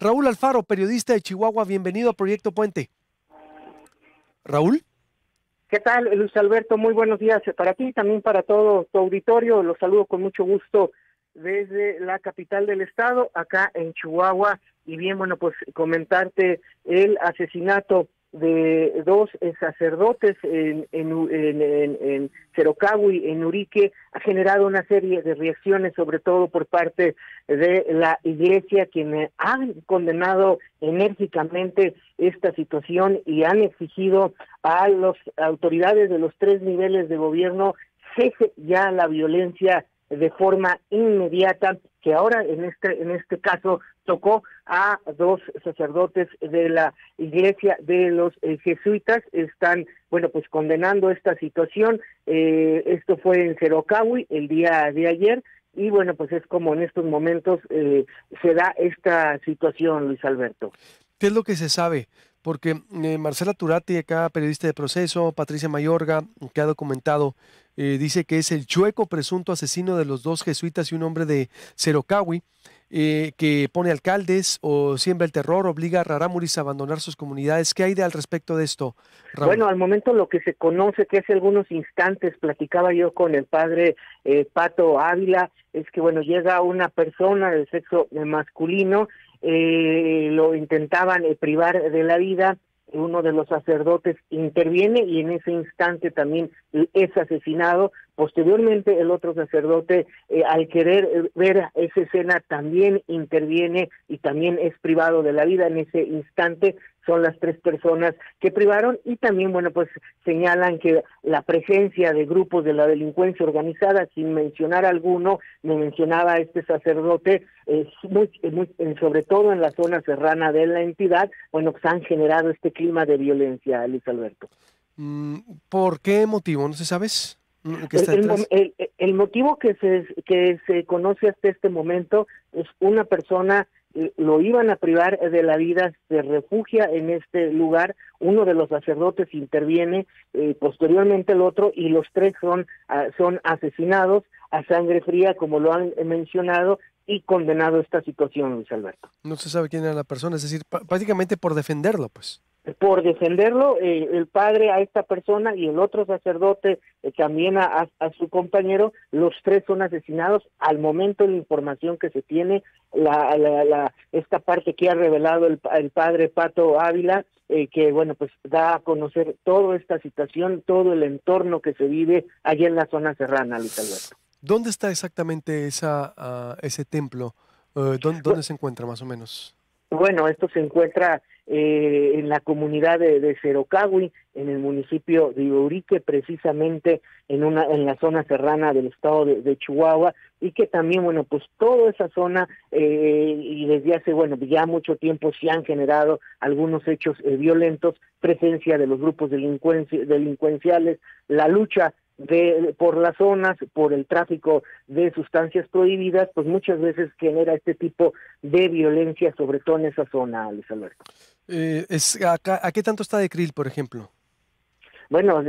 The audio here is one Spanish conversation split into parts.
Raúl Alfaro, periodista de Chihuahua, bienvenido a Proyecto Puente. Raúl. ¿Qué tal, Luis Alberto? Muy buenos días para ti y también para todo tu auditorio. Los saludo con mucho gusto desde la capital del estado, acá en Chihuahua. Y bien, bueno, pues comentarte el asesinato de dos sacerdotes en Cerocahui, en Urique, ha generado una serie de reacciones, sobre todo por parte de la Iglesia, quienes han condenado enérgicamente esta situación y han exigido a las autoridades de los tres niveles de gobierno cese ya la violencia de forma inmediata, que ahora en este caso tocó a dos sacerdotes de la Iglesia de los jesuitas. Están, bueno, pues condenando esta situación. Esto fue en Cerocahui el día de ayer y bueno, pues es como en estos momentos se da esta situación, Luis Alberto. ¿Qué es lo que se sabe? Porque Marcela Turati, acá periodista de Proceso, Patricia Mayorga, que ha documentado, dice que es el chueco presunto asesino de los dos jesuitas y un hombre de Cerocahui, que pone alcaldes o siembra el terror, obliga a rarámuris a abandonar sus comunidades. ¿Qué hay al respecto de esto, Raúl? Bueno, al momento lo que se conoce, que hace algunos instantes platicaba yo con el padre Pato Ávila, es que bueno, llega una persona del sexo masculino, lo intentaban privar de la vida, uno de los sacerdotes interviene y en ese instante también es asesinado. Posteriormente el otro sacerdote, al querer ver esa escena, también interviene y también es privado de la vida. En ese instante son las tres personas que privaron y también, bueno, pues señalan que la presencia de grupos de la delincuencia organizada, sin mencionar alguno, me mencionaba este sacerdote, sobre todo en la zona serrana de la entidad, bueno, pues han generado este clima de violencia, Luis Alberto. ¿Por qué motivo? ¿No se sabes? El motivo que se conoce hasta este momento es una persona, lo iban a privar de la vida, se refugia en este lugar, uno de los sacerdotes interviene, posteriormente el otro, y los tres son asesinados a sangre fría, como lo han mencionado, y condenado esta situación, Luis Alberto. No se sabe quién era la persona, es decir, prácticamente por defenderlo, pues. Por defenderlo, el padre a esta persona y el otro sacerdote también a su compañero, los tres son asesinados. Al momento de la información que se tiene, esta parte que ha revelado el padre Pato Ávila, que bueno, pues da a conocer toda esta situación, todo el entorno que se vive allá en la zona serrana, Luis Alberto. ¿Dónde está exactamente ese templo? ¿Dónde se encuentra más o menos? Bueno, esto se encuentra en la comunidad de Cerocahui, en el municipio de Urique, precisamente en la zona serrana del estado de Chihuahua, y que también, bueno, pues toda esa zona, y desde hace, bueno, ya mucho tiempo se han generado algunos hechos violentos, presencia de los grupos delincuenciales, la lucha por las zonas, por el tráfico de sustancias prohibidas, pues muchas veces genera este tipo de violencia, sobre todo en esa zona, Luis Alberto. ¿A qué tanto está de Krill, por ejemplo? Bueno,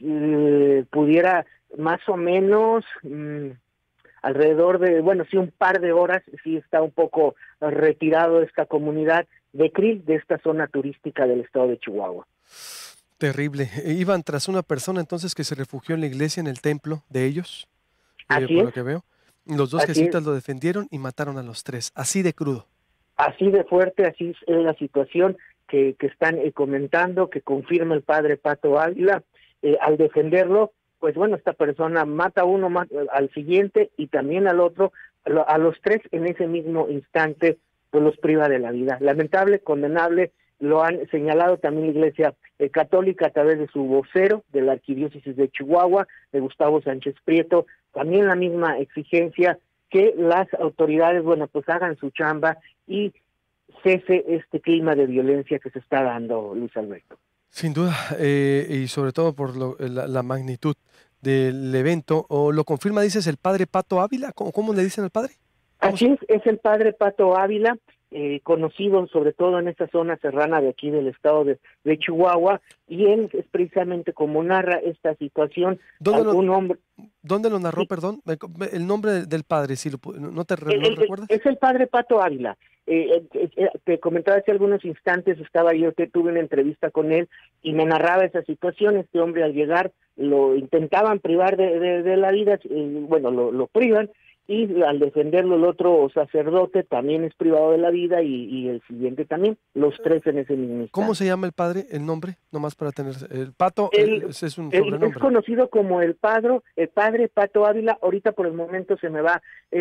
pudiera más o menos alrededor de, bueno, sí, un par de horas, sí está un poco retirado esta comunidad de Krill, de esta zona turística del estado de Chihuahua. Terrible. Iban tras una persona entonces que se refugió en la iglesia, en el templo de ellos, Así por es. lo que veo. Los dos jesuitas lo defendieron y mataron a los tres, así de crudo. Así de fuerte, así es la situación que están comentando, que confirma el padre Pato Ávila. Al defenderlo, pues bueno, esta persona mata a uno, al siguiente y también al otro, a los tres en ese mismo instante, pues los priva de la vida. Lamentable, condenable. Lo han señalado también la Iglesia Católica a través de su vocero de la Arquidiócesis de Chihuahua, de Gustavo Sánchez Prieto, también la misma exigencia que las autoridades, bueno, pues hagan su chamba y cese este clima de violencia que se está dando, Luis Alberto. Sin duda, y sobre todo por la magnitud del evento. ¿O lo confirma, dices, el padre Pato Ávila? ¿Cómo le dicen al padre? Así es el padre Pato Ávila, conocido sobre todo en esta zona serrana de aquí del estado de Chihuahua, y él es precisamente como narra esta situación. ¿Dónde ¿Dónde lo narró, Sí, perdón? El nombre del padre, si no no lo recuerdas. es el padre Pato Ávila. Te comentaba hace algunos instantes, tuve una entrevista con él y me narraba esa situación. Este hombre al llegar lo intentaban privar de la vida, bueno, lo privan, y al defenderlo el otro sacerdote también es privado de la vida y el siguiente también, los tres en ese mismo ¿Cómo se instante. llama el padre? El nombre, nomás para tener. El Pato, Él, ese es un él es sobrenombre. conocido como el padre Pato Ávila. Ahorita por el momento se me va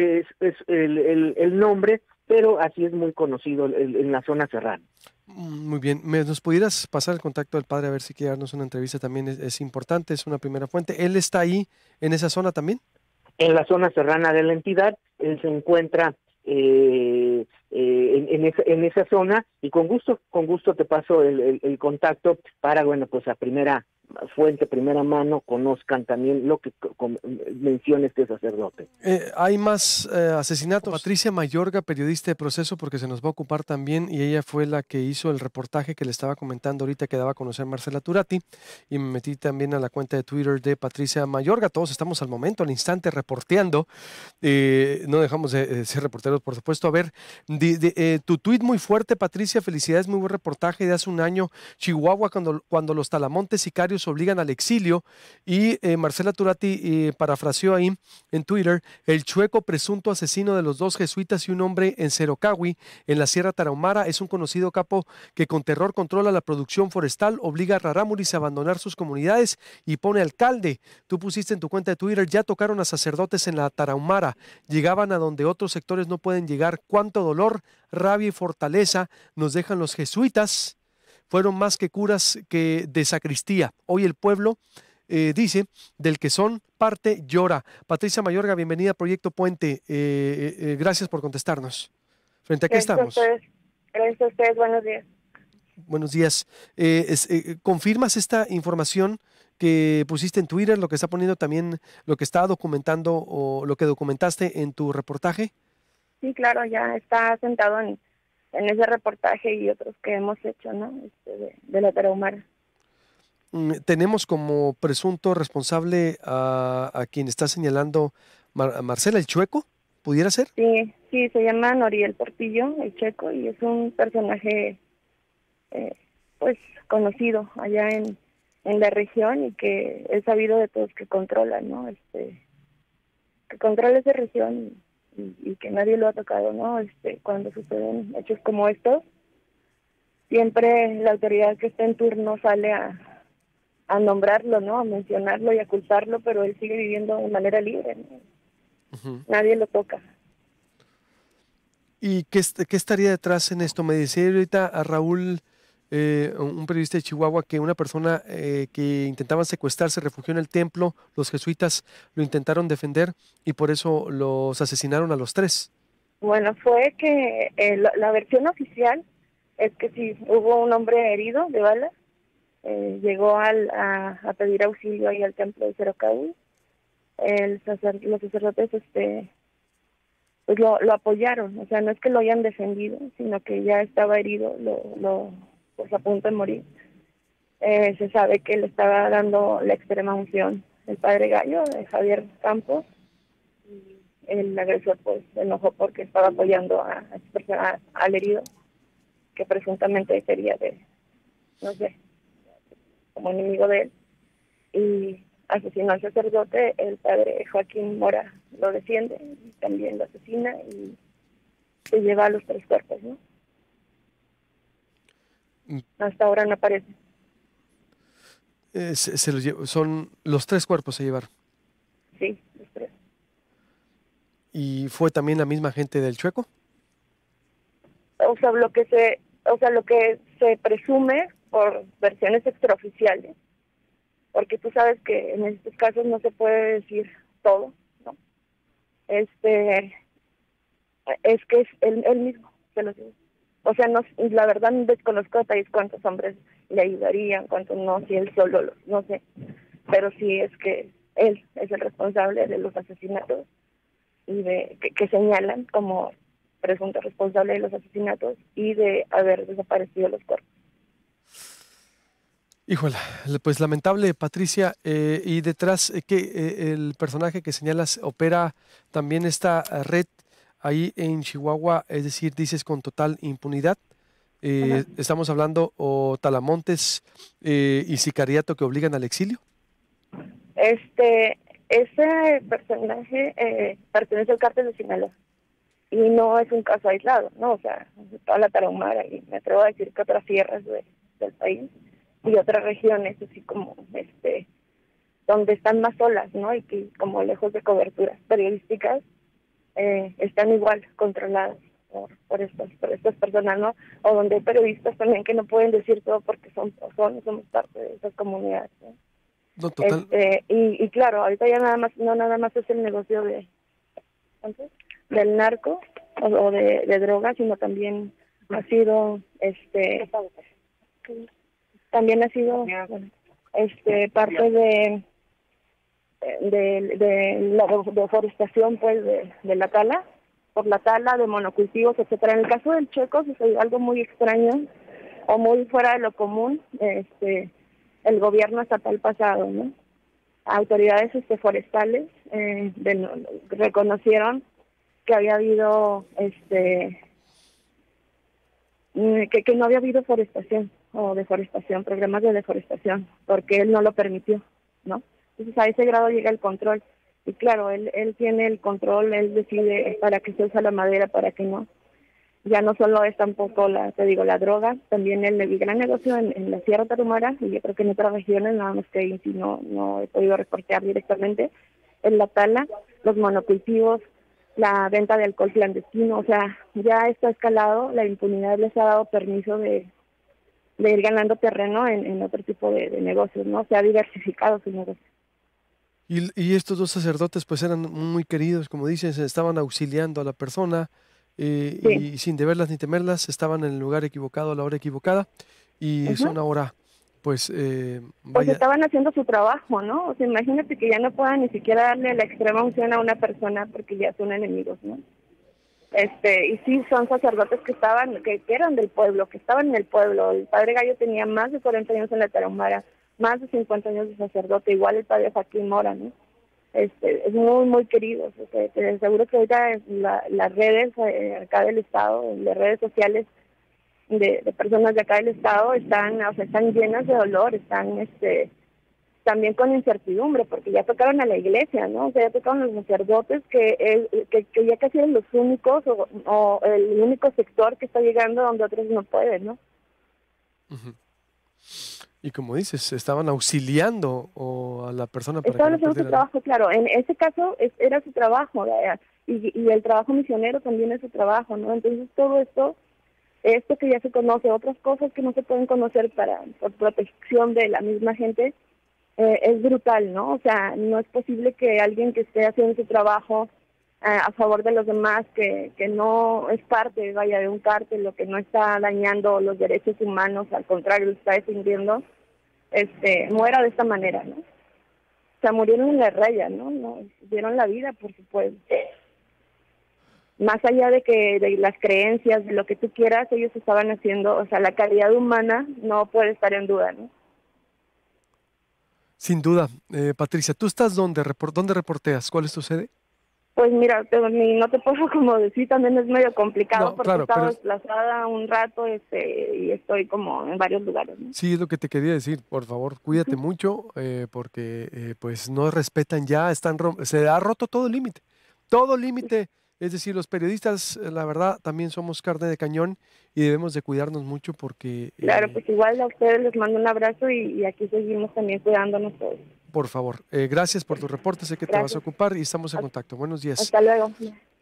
el nombre, pero así es muy conocido en la zona serrana. Muy bien. ¿Nos pudieras pasar el contacto del padre a ver si quiere darnos una entrevista también? Es importante, es una primera fuente. ¿Él está ahí en esa zona también? En la zona serrana de la entidad, él se encuentra en esa zona, y con gusto te paso el contacto para, bueno, pues a primera fuente, primera mano, conozcan también lo que menciona este sacerdote. Hay más asesinatos. Patricia Mayorga, periodista de Proceso, porque se nos va a ocupar también, y ella fue la que hizo el reportaje que le estaba comentando ahorita que daba a conocer Marcela Turati, y me metí también a la cuenta de Twitter de Patricia Mayorga. Todos estamos al momento, al instante, reporteando. No dejamos de ser reporteros, por supuesto. A ver, tu tuit muy fuerte, Patricia, felicidades, muy buen reportaje de hace un año. Chihuahua, cuando los talamontes sicarios obligan al exilio, y Marcela Turati parafraseó ahí en Twitter: el chueco presunto asesino de los dos jesuitas y un hombre en Cerocahui, en la Sierra Tarahumara, es un conocido capo que con terror controla la producción forestal, obliga a rarámuris a abandonar sus comunidades y pone alcalde. Tú pusiste en tu cuenta de Twitter: ya tocaron a sacerdotes en la Tarahumara, llegaban a donde otros sectores no pueden llegar. Cuánto dolor, rabia y fortaleza nos dejan los jesuitas. Fueron más que curas que de sacristía. Hoy el pueblo dice: del que son parte llora. Patricia Mayorga, bienvenida a Proyecto Puente. Gracias por contestarnos. ¿Frente a qué Gracias a estamos? ustedes. Gracias a ustedes. Buenos días. Buenos días. ¿Confirmas esta información que pusiste en Twitter, lo que está poniendo también, lo que está documentando o lo que documentaste en tu reportaje? Sí, claro, ya está sentado en ese reportaje y otros que hemos hecho, ¿no? De la Tarahumara. Tenemos como presunto responsable a quien está señalando a Marcela el Chueco, ¿pudiera ser? Sí, sí, se llama Noriel Portillo, el checo, y es un personaje, eh, pues, conocido allá en la región y que es sabido de todos que controla, ¿no? Que controla esa región y que nadie lo ha tocado, ¿no? Cuando suceden hechos como estos, siempre la autoridad que está en turno sale a nombrarlo, ¿no? A mencionarlo y a culparlo, pero él sigue viviendo de manera libre, ¿no? Ujú. Nadie lo toca. ¿Y qué estaría detrás en esto? Me decía ahorita a Raúl, un periodista de Chihuahua, que una persona que intentaban secuestrar se refugió en el templo, los jesuitas lo intentaron defender y por eso los asesinaron a los tres. Bueno, fue que la versión oficial es que sí, hubo un hombre herido de bala, llegó a pedir auxilio ahí al templo de Cerocahui. Los sacerdotes pues lo apoyaron, o sea, no es que lo hayan defendido, sino que ya estaba herido, pues a punto de morir. Se sabe que le estaba dando la extrema unción el padre Gallo, Javier Campos. El agresor pues se enojó porque estaba apoyando a esa persona, al herido, que presuntamente sería no sé, como enemigo de él, y asesinó al sacerdote. El padre Joaquín Mora lo defiende y también lo asesina y se lleva a los tres cuerpos, ¿no? Mm, Hasta ahora no aparece. son los tres cuerpos se llevaron. Sí, los tres. ¿Y fue también la misma gente del Chueco? Lo que se presume por versiones extraoficiales, porque tú sabes que en estos casos no se puede decir todo, ¿no? Es que es él mismo, se lo digo. O sea, no, la verdad no desconozco detalles cuántos hombres le ayudarían, cuántos no, si él solo, no sé. Pero sí es que él es el responsable de los asesinatos y que señalan como presunto responsable de los asesinatos y de haber desaparecido los cuerpos. Híjola, pues lamentable, Patricia. Y detrás, el personaje que señalas opera también esta red ahí en Chihuahua, es decir, dices con total impunidad. Ajá. Estamos hablando o talamontes y sicariato que obligan al exilio. Ese personaje pertenece al cártel de Sinaloa y no es un caso aislado, ¿no? O sea, toda la Tarahumara y me atrevo a decir que otras sierras del país y otras regiones, así como donde están más solas, ¿no? Y que como lejos de coberturas periodísticas están igual controladas por estas personas, ¿no? O donde hay periodistas también que no pueden decir todo porque somos parte de esas comunidades, ¿no? No, total. Y claro, ahorita ya no nada más es el negocio entonces, del narco o de drogas, sino también ha sido también ha sido bueno, parte de la deforestación, pues de la tala, por la tala de monocultivos, etcétera. En el caso del Chueco sucedió algo muy extraño o muy fuera de lo común. El gobierno estatal pasado, ¿no? Autoridades forestales reconocieron que había habido que no había habido forestación o deforestación, programas de deforestación, porque él no lo permitió, ¿no? Entonces a ese grado llega el control. Y claro, él tiene el control, él decide para qué se usa la madera, para qué no. Ya no solo es tampoco la droga, también el gran negocio en la Sierra Tarahumara, y yo creo que en otras regiones, nada más que ahí sí no he podido reportear directamente, en la tala, los monocultivos, la venta de alcohol clandestino. O sea, ya está escalado, la impunidad les ha dado permiso de ir ganando terreno en otro tipo de negocios, ¿no? Se ha diversificado su negocio. Y estos dos sacerdotes pues eran muy queridos, como dices, estaban auxiliando a la persona Sí. y sin deberlas ni temerlas, estaban en el lugar equivocado a la hora equivocada y Ajá. son ahora pues Pues vaya, estaban haciendo su trabajo, ¿no? O sea, imagínate que ya no puedan ni siquiera darle la extrema unción a una persona porque ya son enemigos, ¿no? Y sí, son sacerdotes que eran del pueblo, que estaban en el pueblo. El padre Gallo tenía más de 40 años en la Tarahumara, más de 50 años de sacerdote, igual el padre Joaquín Mora, ¿no? Es muy, muy querido. O sea, te aseguro que ahorita las redes acá del Estado, las redes sociales de personas de acá del Estado están llenas de dolor, están también con incertidumbre, porque ya tocaron a la iglesia, ¿no? O sea, ya tocaron a los sacerdotes, que ya casi eran los únicos o el único sector que está llegando donde otros no pueden, ¿no? ujú. Y como dices, estaban auxiliando a la persona para que Estaban no haciendo su perdiera, ¿no? trabajo, claro. En ese caso era su trabajo, y el trabajo misionero también es su trabajo, ¿no? Entonces todo esto que ya se conoce, otras cosas que no se pueden conocer por protección de la misma gente, es brutal, ¿no? O sea, no es posible que alguien que esté haciendo su trabajo a favor de los demás, que no es parte, vaya, de un cártel, o que no está dañando los derechos humanos, al contrario, lo está defendiendo, muera de esta manera, ¿no? O sea, murieron en la raya, ¿no? Dieron la vida por su pueblo. Más allá de las creencias, de lo que tú quieras, ellos estaban haciendo, o sea, la calidad humana no puede estar en duda, ¿no? Sin duda. Patricia, ¿tú estás dónde reporteas? ¿Cuál es tu sede? Pues mira, no te puedo como decir, también es medio complicado No, porque he claro, pero estado desplazada un rato y estoy como en varios lugares, ¿no? sí es lo que te quería decir. Por favor, cuídate Ujú. mucho porque pues no respetan ya, se ha roto todo límite. Todo límite. Es decir, los periodistas, la verdad, también somos carne de cañón y debemos de cuidarnos mucho porque, Claro, pues igual a ustedes les mando un abrazo y aquí seguimos también cuidándonos todos. por favor, gracias por tu reporte. Sé que te vas a Gracias. ocupar y estamos en Hasta contacto. Buenos días. hasta luego.